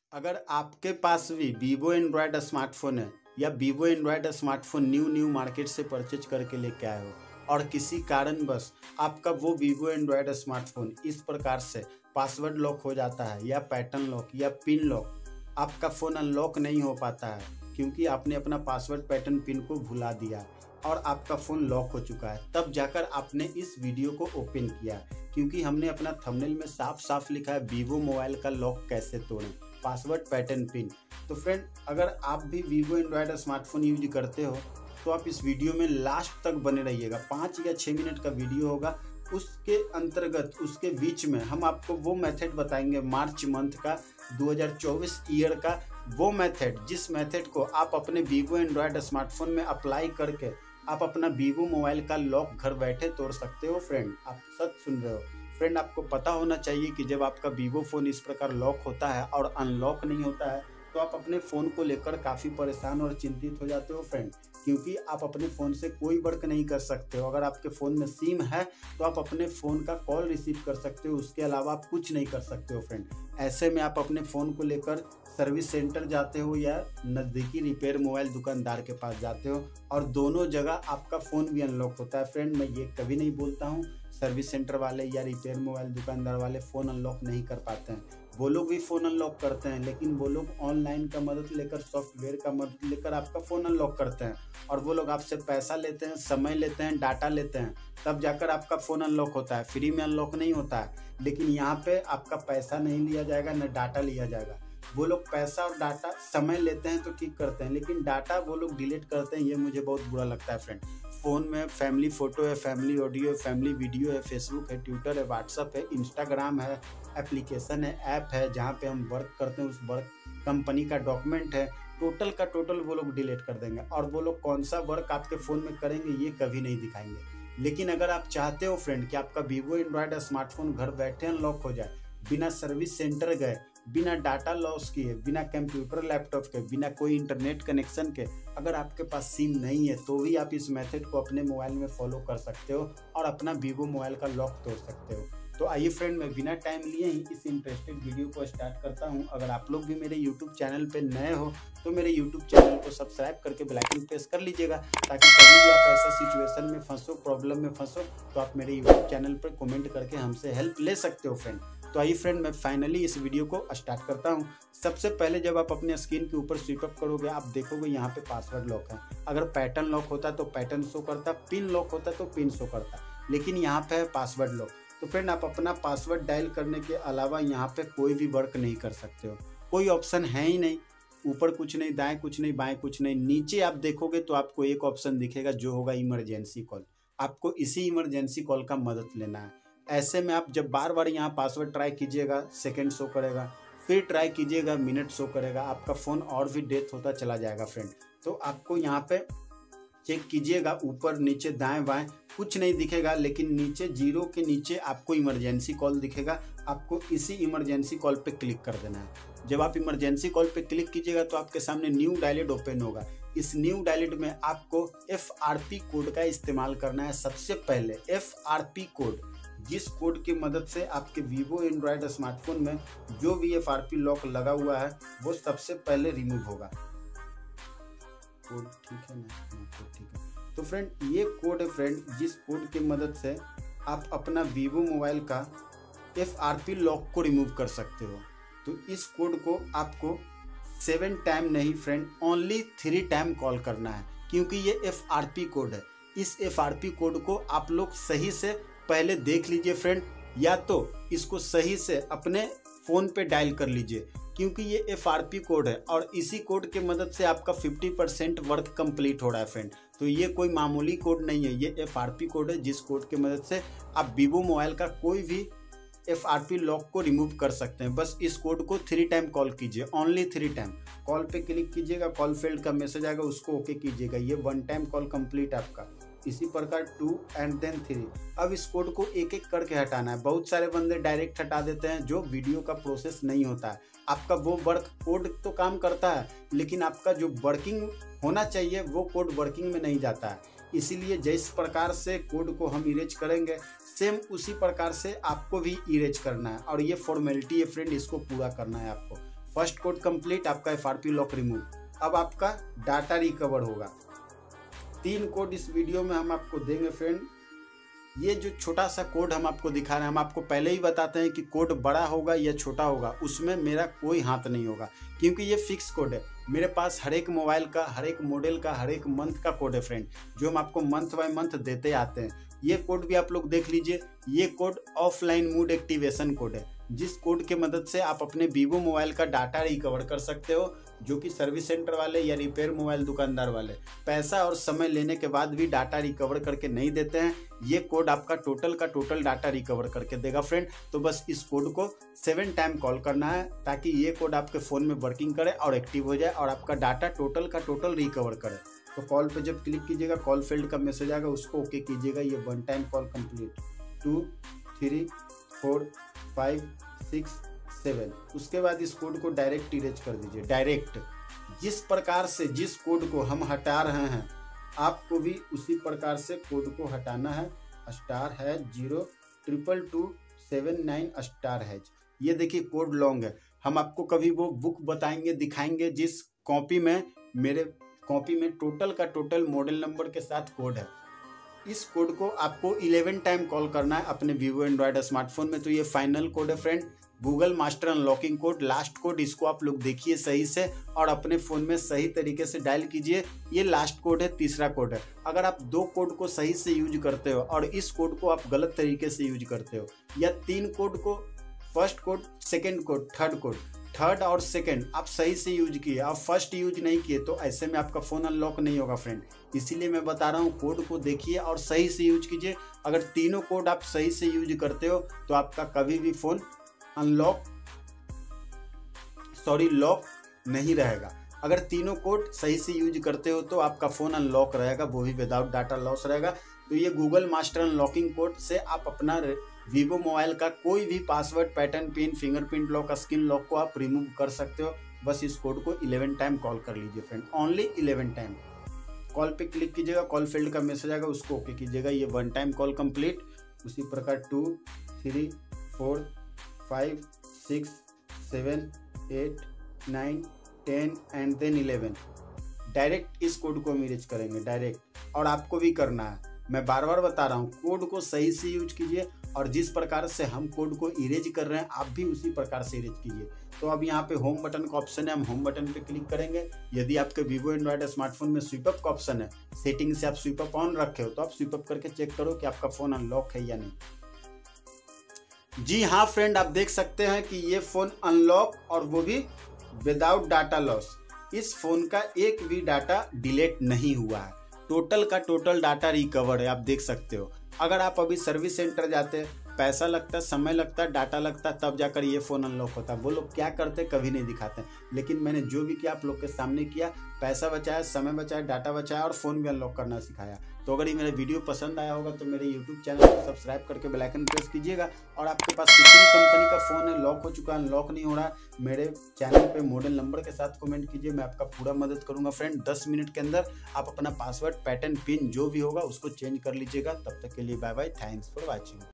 अगर आपके पास भी वीवो एंड्रॉयड स्मार्टफोन है या Vivo Android smartphone new market से परचेज करके लेके आए हो और किसी कारणवश आपका वो वीवो एंड्रॉयड स्मार्टफोन इस प्रकार से पासवर्ड लॉक हो जाता है या पैटर्न लॉक या पिन लॉक, आपका फ़ोन अनलॉक नहीं हो पाता है क्योंकि आपने अपना पासवर्ड पैटर्न पिन को भुला दिया और आपका फ़ोन लॉक हो चुका है, तब जाकर आपने इस वीडियो को ओपन किया क्योंकि हमने अपना थंबनेल में साफ साफ लिखा है वीवो मोबाइल का लॉक कैसे तोड़ें, पासवर्ड पैटर्न पिन। तो फ्रेंड, अगर आप भी वीवो एंड्रॉयड स्मार्टफोन यूज करते हो तो आप इस वीडियो में लास्ट तक बने रहिएगा। 5 या 6 मिनट का वीडियो होगा, उसके अंतर्गत उसके बीच में हम आपको वो मेथड बताएंगे मार्च मंथ का 2024 ईयर का, वो मेथड जिस मेथड को आप अपने वीवो एंड्रॉयड स्मार्टफोन में अप्लाई करके आप अपना वीवो मोबाइल का लॉक घर बैठे तोड़ सकते हो। फ्रेंड, आप सच सुन रहे हो। फ्रेंड, आपको पता होना चाहिए कि जब आपका वीवो फ़ोन इस प्रकार लॉक होता है और अनलॉक नहीं होता है तो आप अपने फ़ोन को लेकर काफ़ी परेशान और चिंतित हो जाते हो फ्रेंड, क्योंकि आप अपने फ़ोन से कोई वर्क नहीं कर सकते हो। अगर आपके फ़ोन में सिम है तो आप अपने फ़ोन का कॉल रिसीव कर सकते हो, उसके अलावा आप कुछ नहीं कर सकते हो फ्रेंड। ऐसे में आप अपने फ़ोन को लेकर सर्विस सेंटर जाते हो या नज़दीकी रिपेयर मोबाइल दुकानदार के पास जाते हो और दोनों जगह आपका फ़ोन भी अनलॉक होता है। फ्रेंड, मैं ये कभी नहीं बोलता हूँ सर्विस सेंटर वाले या रिपेयर मोबाइल दुकानदार वाले फ़ोन अनलॉक नहीं कर पाते हैं, वो लोग भी फ़ोन अनलॉक करते हैं, लेकिन वो लोग ऑनलाइन का मदद लेकर, सॉफ्टवेयर का मदद लेकर आपका फ़ोन अनलॉक करते हैं और वो लोग आपसे पैसा लेते हैं, समय लेते हैं, डाटा लेते हैं, तब जाकर आपका फ़ोन अनलॉक होता है। फ्री में अनलॉक नहीं होता है। लेकिन यहाँ पे आपका पैसा नहीं लिया जाएगा, न डाटा लिया जाएगा। वो लोग पैसा और डाटा, समय लेते हैं तो ठीक करते हैं, लेकिन डाटा वो लोग डिलीट करते हैं। ये मुझे बहुत बुरा लगता है फ्रेंड। फ़ोन में फैमिली फ़ोटो है, फैमिली ऑडियो है, फैमिली वीडियो है, फेसबुक है, ट्विटर है, व्हाट्सअप है, इंस्टाग्राम है, एप्लीकेशन है, ऐप है जहाँ पे हम वर्क करते हैं, उस वर्क कंपनी का डॉक्यूमेंट है, टोटल का टोटल वो लोग डिलीट कर देंगे और वो लोग कौन सा वर्क आपके फ़ोन में करेंगे ये कभी नहीं दिखाएंगे। लेकिन अगर आप चाहते हो फ्रेंड कि आपका वीवो एंड्रॉयड स्मार्टफोन घर बैठे अनलॉक हो जाए, बिना सर्विस सेंटर गए, बिना डाटा लॉस किए, बिना कंप्यूटर लैपटॉप के, बिना कोई इंटरनेट कनेक्शन के, अगर आपके पास सिम नहीं है तो भी आप इस मेथड को अपने मोबाइल में फॉलो कर सकते हो और अपना वीवो मोबाइल का लॉक तोड़ सकते हो। तो आइए फ्रेंड, मैं बिना टाइम लिए ही इस इंटरेस्टेड वीडियो को स्टार्ट करता हूं। अगर आप लोग भी मेरे यूट्यूब चैनल पे नए हो तो मेरे यूट्यूब चैनल को सब्सक्राइब करके बेल आइकन प्रेस कर लीजिएगा, ताकि कभी भी आप ऐसा सिचुएशन में फंसो, प्रॉब्लम में फंसो तो आप मेरे यूट्यूब चैनल पर कमेंट करके हमसे हेल्प ले सकते हो फ्रेंड। तो आइए फ्रेंड, मैं फाइनली इस वीडियो को स्टार्ट करता हूं। सबसे पहले जब आप अपने स्क्रीन के ऊपर स्विप अप करोगे, आप देखोगे यहाँ पे पासवर्ड लॉक है। अगर पैटर्न लॉक होता तो पैटर्न शो करता, पिन लॉक होता तो पिन शो करता, लेकिन यहाँ पे है पासवर्ड लॉक। तो फ्रेंड, आप अपना पासवर्ड डायल करने के अलावा यहाँ पे कोई भी वर्क नहीं कर सकते हो। कोई ऑप्शन है ही नहीं, ऊपर कुछ नहीं, दाएं कुछ नहीं, बाएं कुछ नहीं। नीचे आप देखोगे तो आपको एक ऑप्शन दिखेगा जो होगा इमरजेंसी कॉल। आपको इसी इमरजेंसी कॉल का मदद लेना है। ऐसे में आप जब बार बार यहाँ पासवर्ड ट्राई कीजिएगा, सेकंड शो करेगा, फिर ट्राई कीजिएगा, मिनट शो करेगा, आपका फ़ोन और भी डेथ होता चला जाएगा फ्रेंड। तो आपको यहाँ पे चेक कीजिएगा, ऊपर नीचे दाएं बाएं कुछ नहीं दिखेगा, लेकिन नीचे जीरो के नीचे आपको इमरजेंसी कॉल दिखेगा। आपको इसी इमरजेंसी कॉल पे क्लिक कर देना है। जब आप इमरजेंसी कॉल पे क्लिक कीजिएगा तो आपके सामने न्यू डायलेट ओपन होगा। इस न्यू डायलेट में आपको FRP कोड का इस्तेमाल करना है। सबसे पहले FRP कोड, जिस कोड की मदद से आपके वीवो एंड्रॉयड स्मार्टफोन में जो भी FRP लॉक लगा हुआ है वो सबसे पहले रिमूव होगा। कोड ठीक है ना? कोड ठीक है। तो फ्रेंड, ये कोड है फ्रेंड, जिस कोड की मदद से आप अपना वीवो मोबाइल का FRP लॉक को रिमूव कर सकते हो। तो इस कोड को आपको 7 टाइम नहीं फ्रेंड, ओनली 3 टाइम कॉल करना है, क्योंकि ये FRP कोड है। इस FRP कोड को आप लोग सही से पहले देख लीजिए फ्रेंड, या तो इसको सही से अपने फ़ोन पे डायल कर लीजिए, क्योंकि ये FRP कोड है और इसी कोड के मदद से आपका 50% वर्क कंप्लीट हो रहा है फ्रेंड। तो ये कोई मामूली कोड नहीं है, ये FRP कोड है, जिस कोड की मदद से आप वीवो मोबाइल का कोई भी FRP लॉक को रिमूव कर सकते हैं। बस इस कोड को 3 टाइम कॉल कीजिए, ओनली 3 टाइम। कॉल पे क्लिक कीजिएगा, कॉल फेल्ड का मैसेज आएगा, उसको ओके कीजिएगा। ये 1 टाइम कॉल कंप्लीट आपका। इसी प्रकार 2 एंड देन 3। अब इस कोड को एक एक करके हटाना है। बहुत सारे बंदे डायरेक्ट हटा देते हैं, जो वीडियो का प्रोसेस नहीं होता है। आपका वो वर्क कोड तो काम करता है, लेकिन आपका जो वर्किंग होना चाहिए वो कोड वर्किंग में नहीं जाता है। इसीलिए जिस प्रकार से कोड को हम इरेज करेंगे, सेम उसी प्रकार से आपको भी इरेज करना है और ये फॉर्मेलिटी है फ्रेंड, इसको पूरा करना है आपको। फर्स्ट कोड कंप्लीट, आपका FRP लॉक रिमूव। अब आपका डाटा रिकवर होगा। 3 कोड इस वीडियो में हम आपको देंगे फ्रेंड। ये जो छोटा सा कोड हम आपको दिखा रहे हैं, हम आपको पहले ही बताते हैं कि कोड बड़ा होगा या छोटा होगा, उसमें मेरा कोई हाथ नहीं होगा, क्योंकि ये फिक्स कोड है। मेरे पास हर एक मोबाइल का, हर एक मॉडल का, हर एक मंथ का कोड है फ्रेंड, जो हम आपको मंथ बाय मंथ देते आते हैं। ये कोड भी आप लोग देख लीजिए। ये code offline mode activation code है, जिस कोड के मदद से आप अपने वीवो मोबाइल का डाटा रिकवर कर सकते हो, जो कि सर्विस सेंटर वाले या रिपेयर मोबाइल दुकानदार वाले पैसा और समय लेने के बाद भी डाटा रिकवर करके नहीं देते हैं। ये कोड आपका टोटल का टोटल डाटा रिकवर करके देगा फ्रेंड। तो बस इस कोड को 7 टाइम कॉल करना है, ताकि ये कोड आपके फ़ोन में वर्किंग करे और एक्टिव हो जाए और आपका डाटा टोटल का टोटल रिकवर करे। तो कॉल पे जब क्लिक कीजिएगा, कॉल फेल्ड का मैसेज आएगा, उसको ओके कीजिएगा। ये 1 टाइम कॉल कंप्लीट। 2 3 4 5 6 7। उसके बाद इस कोड को डायरेक्ट इरेज कर दीजिए। डायरेक्ट जिस प्रकार से जिस कोड को हम हटा रहे हैं, आपको भी उसी प्रकार से कोड को हटाना है। *#02279*#। ये देखिए कोड लॉन्ग है। हम आपको कभी वो बुक बताएंगे, दिखाएंगे, जिस कॉपी में, मेरे कॉपी में टोटल का टोटल मॉडल नंबर के साथ कोड है। इस कोड को आपको 11 टाइम कॉल करना है अपने वीवो एंड्रॉयड स्मार्टफोन में। तो ये फाइनल कोड है friend, Google master unlocking code, last code. इसको आप लोग देखिए सही से और अपने फ़ोन में सही तरीके से डायल कीजिए। ये लास्ट कोड है, तीसरा कोड है। अगर आप 2 कोड को सही से यूज करते हो और इस कोड को आप गलत तरीके से यूज करते हो, या 3 कोड को, first code, second code, third code, third और सेकंड आप सही से यूज किए और फर्स्ट यूज नहीं किए, तो ऐसे में आपका फ़ोन अनलॉक नहीं होगा फ्रेंड। इसीलिए मैं बता रहा हूँ, कोड को देखिए और सही से यूज कीजिए। अगर तीनों कोड आप सही से यूज करते हो तो आपका कभी भी फ़ोन लॉक नहीं रहेगा। अगर तीनों कोड सही से यूज करते हो तो आपका फ़ोन अनलॉक रहेगा, वो भी विदाउट डाटा लॉस रहेगा। तो ये गूगल मास्टर अनलॉकिंग कोड से आप अपना वीवो मोबाइल का कोई भी password, pattern, pin, fingerprint lock, screen lock को आप रिमूव कर सकते हो। बस इस कोड को 11 टाइम कॉल कर लीजिए फ्रेंड, ओनली 11 टाइम। कॉल पे क्लिक कीजिएगा, कॉल फेल्ड का मैसेज आएगा, उसको ओके कीजिएगा। ये 1 टाइम कॉल कंप्लीट। उसी प्रकार 2 3 4 5 6 7 8 9 10 एंड देन 11। डायरेक्ट इस कोड को हम इरेज करेंगे डायरेक्ट, और आपको भी करना है। मैं बार बार बता रहा हूँ, कोड को सही से यूज कीजिए और जिस प्रकार से हम कोड को इरेज कर रहे हैं आप भी उसी प्रकार से इरेज कीजिए। तो अब यहाँ पे होम बटन का ऑप्शन है, हम होम बटन पे क्लिक करेंगे। यदि आपके वीवो एंड्रॉयड स्मार्टफोन में स्वीप अप का ऑप्शन है, सेटिंग से आप स्वीप अप ऑन रखे हो, तो आप स्वीप अप करके चेक करो कि आपका फ़ोन अनलॉक है या नहीं। जी हाँ फ्रेंड, आप देख सकते हैं कि ये फ़ोन अनलॉक, और वो भी विदाउट डाटा लॉस। इस फ़ोन का एक भी डाटा डिलीट नहीं हुआ है, टोटल का टोटल डाटा रिकवर है, आप देख सकते हो। अगर आप अभी सर्विस सेंटर जाते, पैसा लगता, समय लगता, डाटा लगता, तब जाकर ये फ़ोन अनलॉक होता। वो लोग क्या करते कभी नहीं दिखाते, लेकिन मैंने जो भी किया आप लोग के सामने किया, पैसा बचाया, समय बचाया, डाटा बचाया और फ़ोन भी अनलॉक करना सिखाया। तो अगर ये मेरा वीडियो पसंद आया होगा तो मेरे यूट्यूब चैनल को सब्सक्राइब करके बेल आइकन प्रेस कीजिएगा। और आपके पास किसी भी कंपनी का फ़ोन है, लॉक हो चुका है, अनलॉक नहीं हो रहा, मेरे चैनल पे मॉडल नंबर के साथ कमेंट कीजिए, मैं आपका पूरा मदद करूंगा फ्रेंड। 10 मिनट के अंदर आप अपना पासवर्ड, पैटर्न, पिन जो भी होगा उसको चेंज कर लीजिएगा। तब तक के लिए bye bye, thanks for watching.